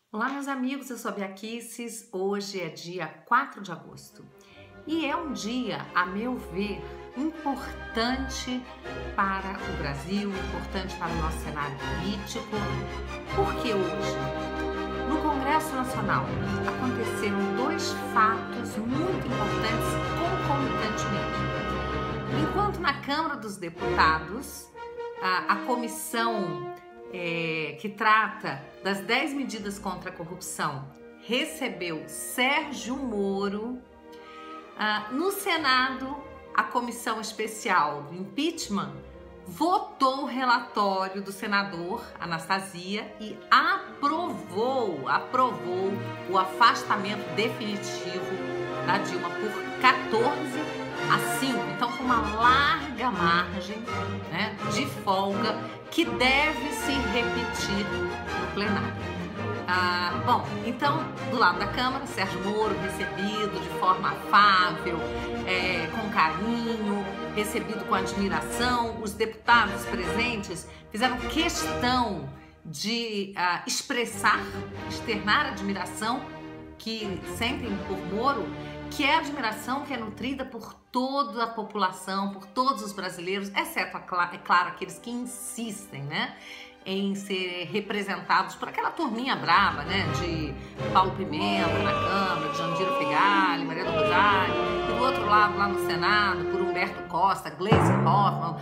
Olá, meus amigos, eu sou a Bia Kicis. Hoje é dia 4 de agosto e é um dia, a meu ver, importante para o Brasil, importante para o nosso cenário político, porque hoje, no Congresso Nacional, aconteceram dois fatos muito importantes concomitantemente. Enquanto na Câmara dos Deputados, a comissão que trata das 10 medidas contra a corrupção recebeu Sérgio Moro. No Senado, a comissão especial do impeachment votou o relatório do senador Anastasia e aprovou o afastamento definitivo da Dilma por 14-5. Então, com uma larga margem, né, de folga que deve se repetir no plenário. Bom, então, do lado da Câmara, Sérgio Moro recebido de forma afável, com carinho, recebido com admiração. Os deputados presentes fizeram questão de externar admiração que sentem por Moro, que é admiração que é nutrida por toda a população, por todos os brasileiros, exceto, é claro, aqueles que insistem, né, em ser representados por aquela turminha brava, né, de Paulo Pimenta na Câmara, de Jandira Fegali, Maria do Rosário, e do outro lado, lá no Senado, por Humberto Costa, Gleisi Hoffmann,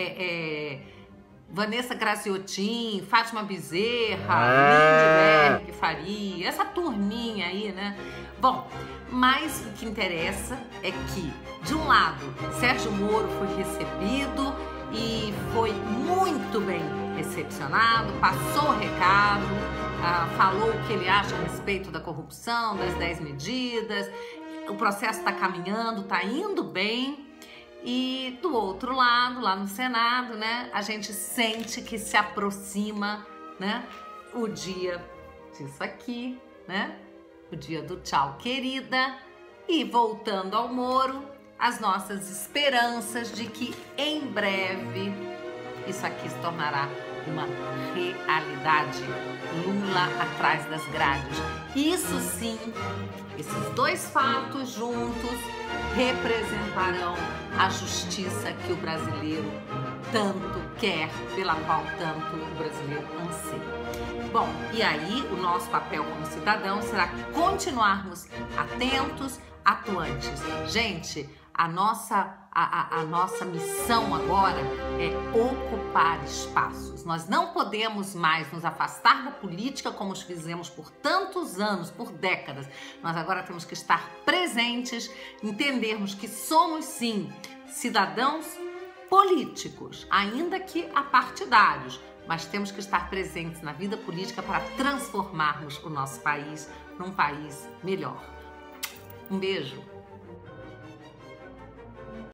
Vanessa Graciotin, Fátima Bezerra, Lindenberg Faria, essa turminha aí, né? Bom, mas o que interessa é que, de um lado, Sérgio Moro foi recebido e foi muito bem recepcionado, passou o recado, falou o que ele acha a respeito da corrupção, das 10 medidas, o processo está caminhando, está indo bem. E do outro lado, lá no Senado, né, a gente sente que se aproxima, né, o dia disso aqui, né, o dia do tchau, querida. E voltando ao Moro, as nossas esperanças de que em breve isso aqui se tornará uma realidade. Lula atrás das grades. Isso sim, esses dois fatos juntos representarão a justiça que o brasileiro tanto quer, pela qual tanto o brasileiro anseia. Bom, e aí o nosso papel como cidadão será continuarmos atentos, atuantes. Gente, a nossa missão agora é ocupar espaços. Nós não podemos mais nos afastar da política como fizemos por tantos anos, por décadas. Nós agora temos que estar presentes, entendermos que somos sim cidadãos políticos, ainda que apartidários, mas temos que estar presentes na vida política para transformarmos o nosso país num país melhor. Um beijo!